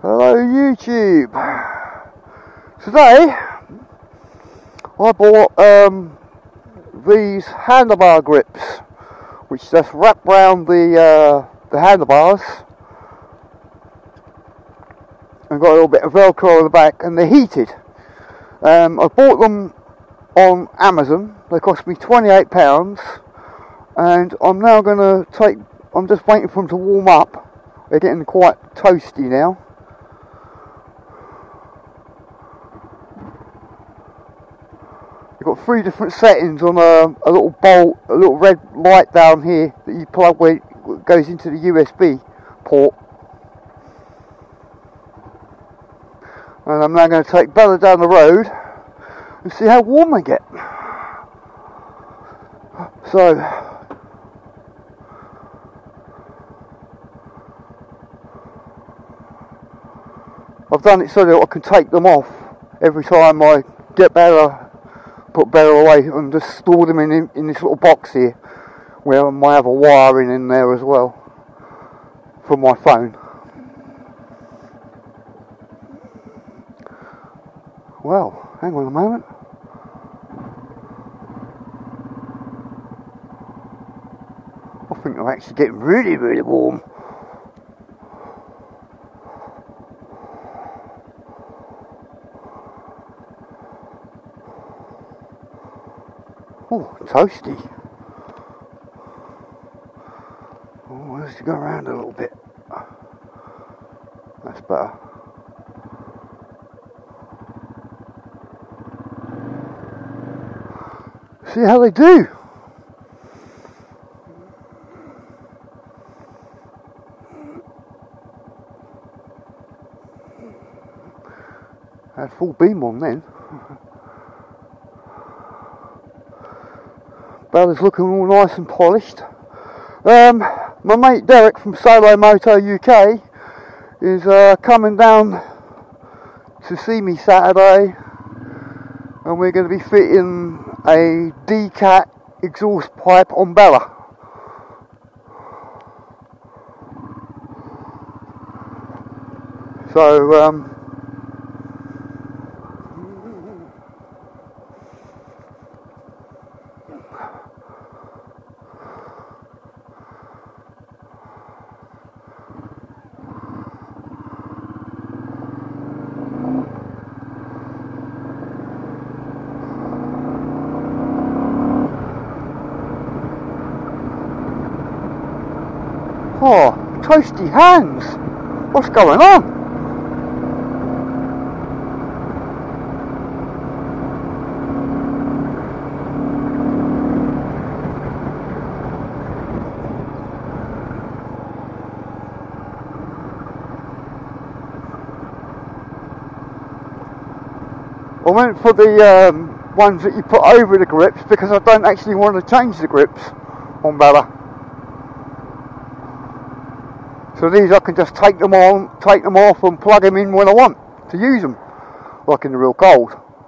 Hello YouTube. Today I bought these handlebar grips, which just wrap round the handlebars and got a little bit of velcro on the back, and they're heated. I bought them on Amazon. They cost me £28, and I'm now going to I'm just waiting for them to warm up. They're getting quite toasty now. You've got 3 different settings on a little bolt, a little red light down here that you plug where it goes into the USB port. And I'm now going to take Bella down the road and see how warm they get. So, I've done it so that I can take them off every time I get Bella. Put Bella away and just store them in this little box here, where I might have a wiring in there as well for my phone. Well, hang on a moment. I think they're actually getting really, really warm. Oh, toasty. Oh, let's go around a little bit. That's better. See how they do. Had full beam on then. Bella's looking all nice and polished. My mate Derek from Solo Moto UK is coming down to see me Saturday, and we're going to be fitting a D-Cat exhaust pipe on Bella. So oh, toasty hands! What's going on? I went for the ones that you put over the grips because I don't actually want to change the grips on Bella. So these I can just take them on, take them off and plug them in when I want to use them, like in the real cold.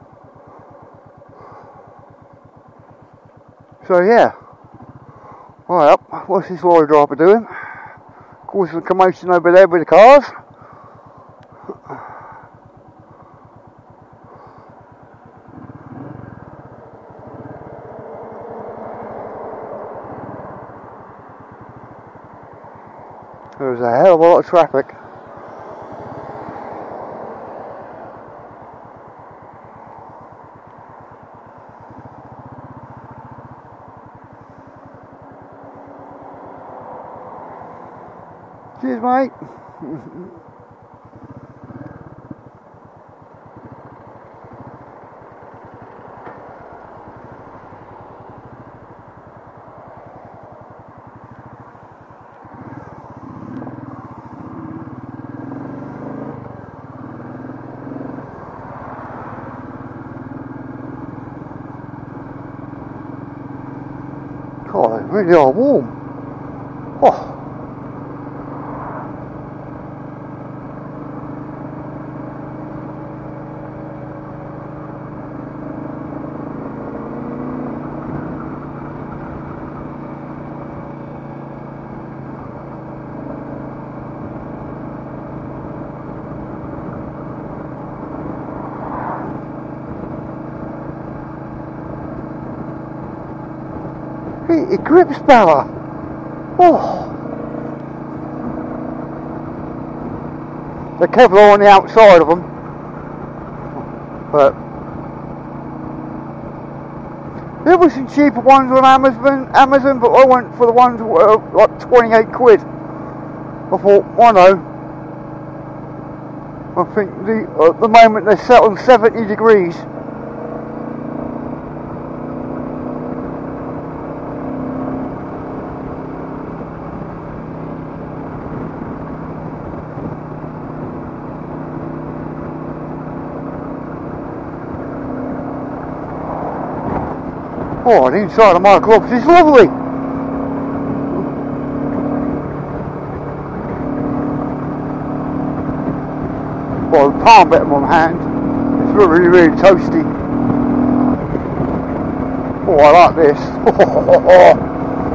So yeah. Right up, what's this lorry driver doing? Causing a commotion over there with the cars. There's a hell of a lot of traffic. Cheers, mate. God, they really are warm. Oh. Heated grips, Bella. Oh. The Kevlar on the outside of them, but there were some cheaper ones on Amazon, but I went for the ones that were like 28 quid. I thought, why no? I think at the moment they're set on 70 degrees. Oh, the inside of my gloves is lovely. Well, the palm bit of my hand is really, really toasty. Oh, I like this.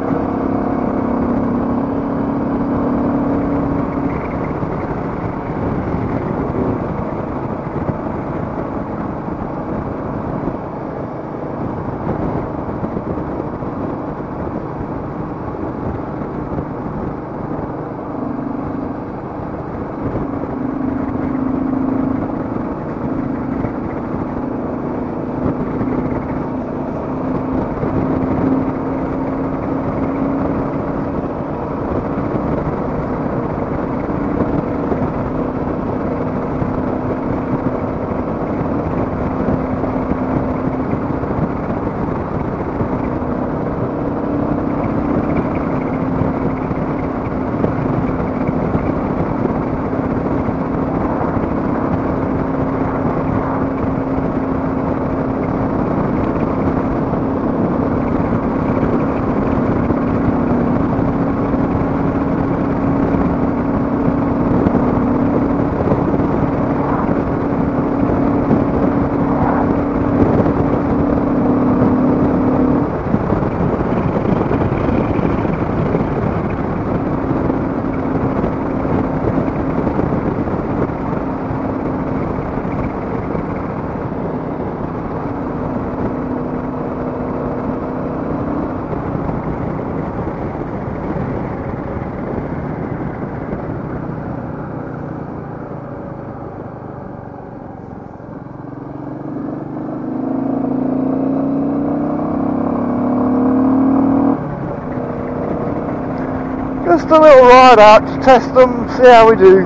Just a little ride out to test them, see how we do.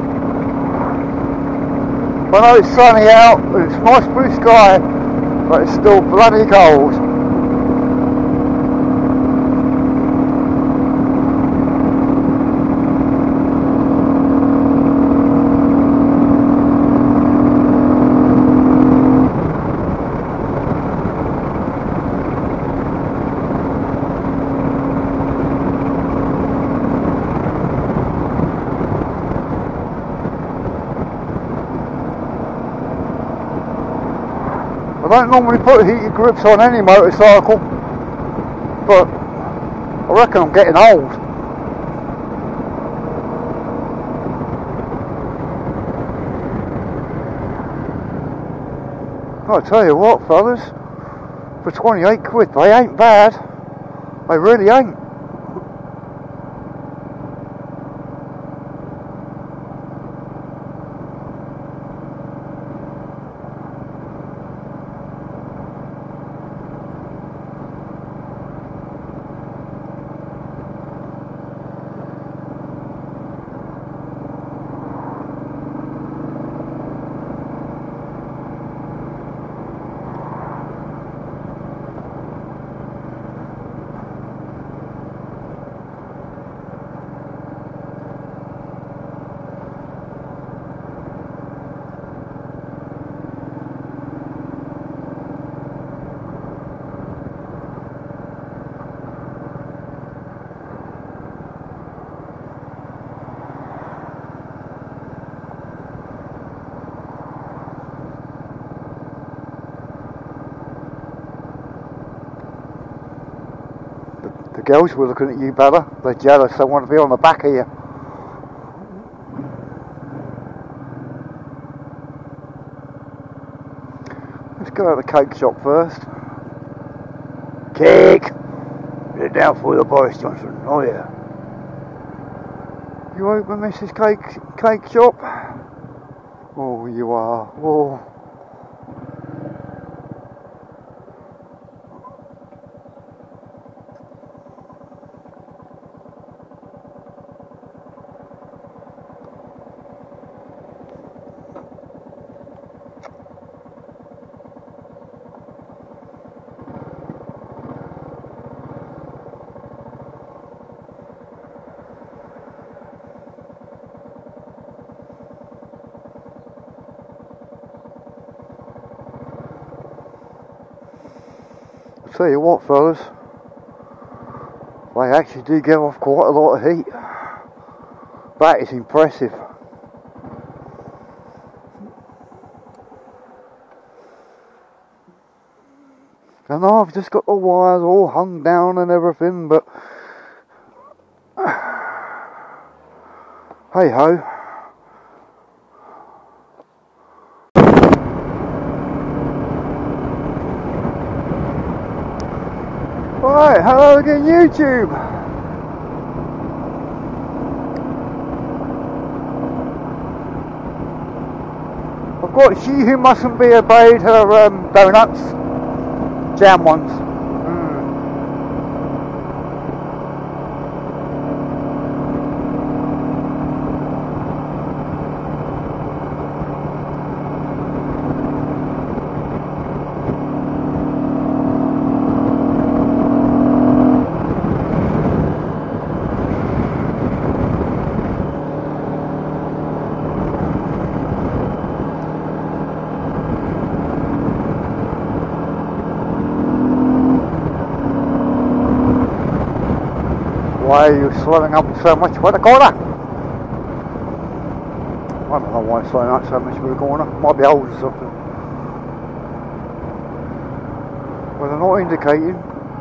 I know it's sunny out and it's nice blue sky, but it's still bloody cold. I don't normally put heated grips on any motorcycle, but I reckon I'm getting old. I'll tell you what, fellas, for 28 quid they ain't bad. They really ain't. The girls were looking at you, Bella. They're jealous. They want to be on the back of you. Let's go to the cake shop first. Cake! Get down for you, Boris Johnson. Oh yeah. You open Mrs. Cake shop? Oh, you are. Oh. Tell you what, fellas, they actually do give off quite a lot of heat. That is impressive. I know I've just got the wires all hung down and everything, but hey ho. Right, hello again YouTube. I've got She Who Mustn't Be Obeyed, her donuts, jam ones. Why are you slowing up so much for the corner? I don't know why I'm slowing up so much for the corner. Might be old or something. Well, they're not indicating.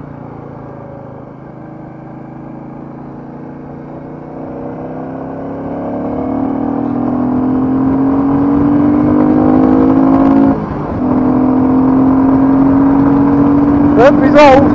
Yep, he's old.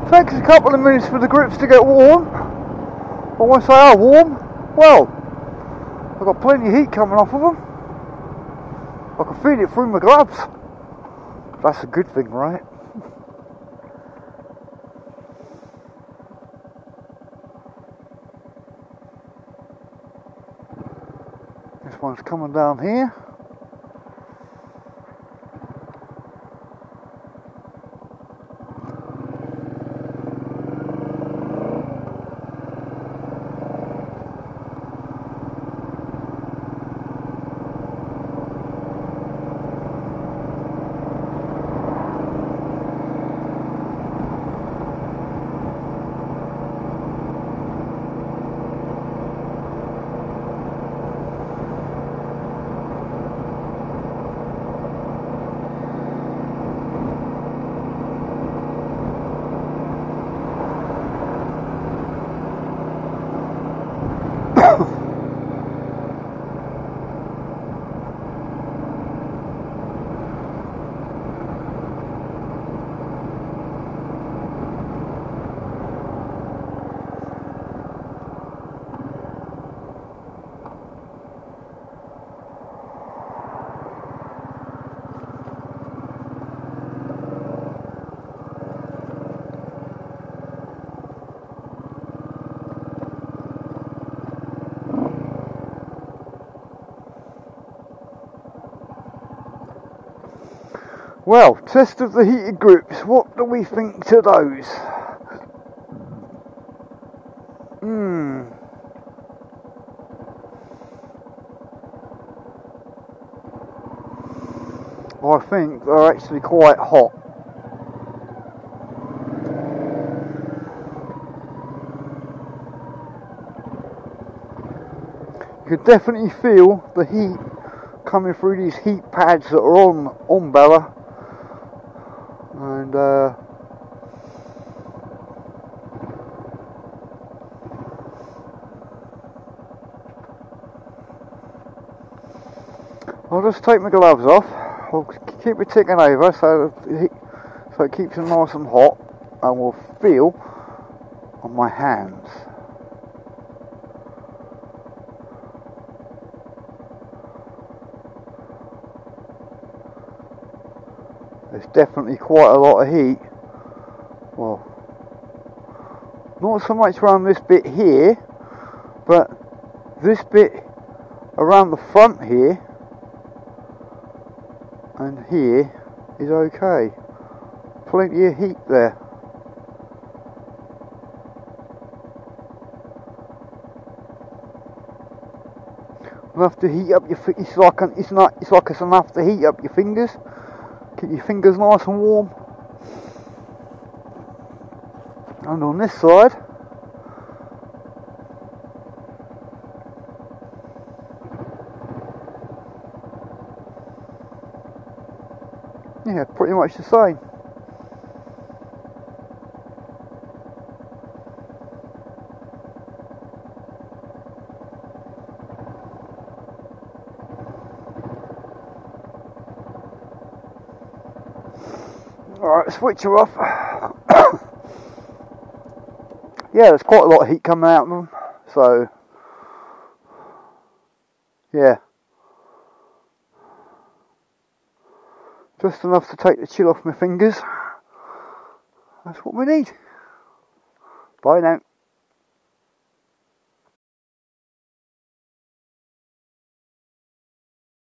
Takes a couple of minutes for the grips to get warm. But once they are warm, well, I've got plenty of heat coming off of them. I can feel it through my gloves. That's a good thing, right? This one's coming down here. Well, test of the heated grips. What do we think to those? I think they're actually quite hot. You can definitely feel the heat coming through these heat pads that are on Bella. And I'll just take my gloves off. I'll keep it ticking over so it keeps them nice and hot, and we'll feel on my hands. There's definitely quite a lot of heat. Well, not so much around this bit here, but this bit around the front here and here is okay. Plenty of heat there. Enough to heat up your it's like it's enough to heat up your fingers. Keep your fingers nice and warm. And on this side, yeah, pretty much the same. Alright, switch her off. Yeah, there's quite a lot of heat coming out of them, so yeah, just enough to take the chill off my fingers. That's what we need. Bye now.